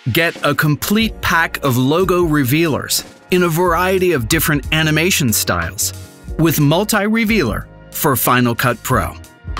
Get a complete pack of logo revealers in a variety of different animation styles with multi-revealer for Final Cut Pro.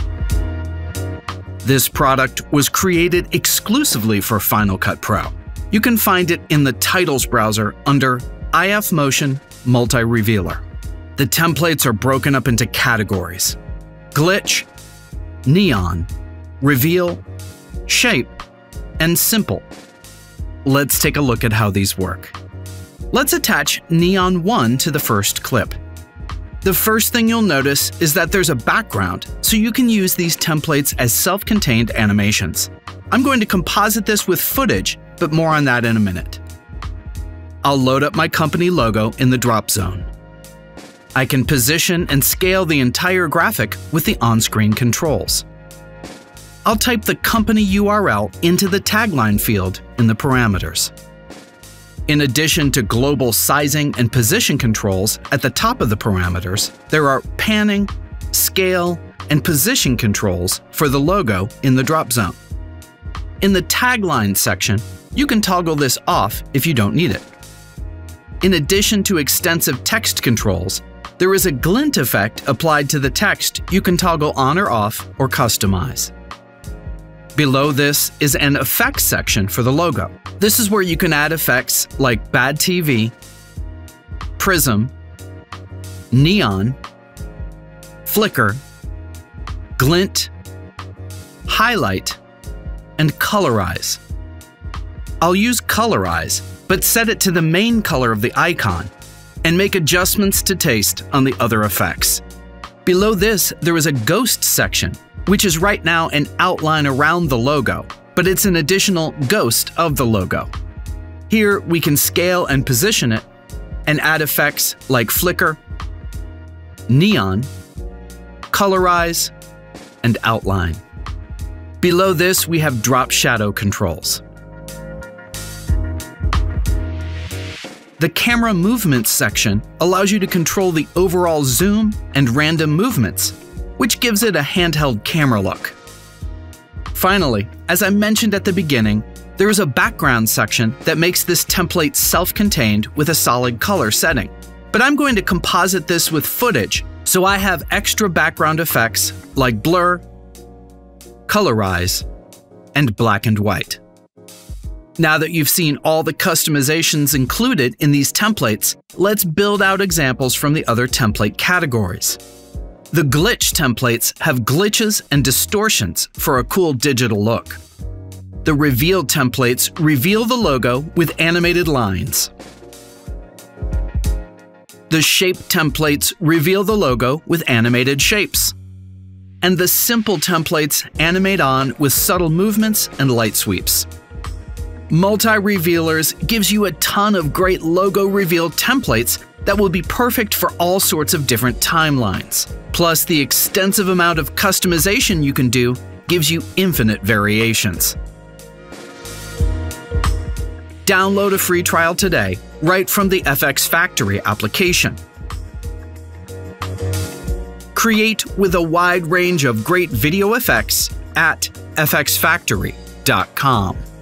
This product was created exclusively for Final Cut Pro. You can find it in the Titles browser under IF Motion Multi-Revealer. The templates are broken up into categories: glitch, neon, reveal, shape, and simple. Let's take a look at how these work. Let's attach Neon 1 to the first clip. The first thing you'll notice is that there's a background, so you can use these templates as self-contained animations. I'm going to composite this with footage, but more on that in a minute. I'll load up my company logo in the drop zone. I can position and scale the entire graphic with the on-screen controls. I'll type the company URL into the tagline field in the parameters. In addition to global sizing and position controls at the top of the parameters, there are panning, scale, and position controls for the logo in the drop zone. In the tagline section, you can toggle this off if you don't need it. In addition to extensive text controls, there is a glint effect applied to the text you can toggle on or off or customize. Below this is an effects section for the logo. This is where you can add effects like bad TV, prism, neon, flicker, glint, highlight, and colorize. I'll use colorize, but set it to the main color of the icon and make adjustments to taste on the other effects. Below this, there is a ghost section, which is right now an outline around the logo, but it's an additional ghost of the logo. Here, we can scale and position it and add effects like flicker, neon, colorize, and outline. Below this, we have drop shadow controls. The camera movements section allows you to control the overall zoom and random movements, which gives it a handheld camera look. Finally, as I mentioned at the beginning, there is a background section that makes this template self-contained with a solid color setting. But I'm going to composite this with footage, so I have extra background effects like blur, colorize, and black and white. Now that you've seen all the customizations included in these templates, let's build out examples from the other template categories. The glitch templates have glitches and distortions for a cool digital look. The reveal templates reveal the logo with animated lines. The shape templates reveal the logo with animated shapes. And the simple templates animate on with subtle movements and light sweeps. Multi-revealers gives you a ton of great logo reveal templates that will be perfect for all sorts of different timelines. Plus, the extensive amount of customization you can do gives you infinite variations. Download a free trial today, right from the FxFactory application. Create with a wide range of great video effects at FxFactory.com.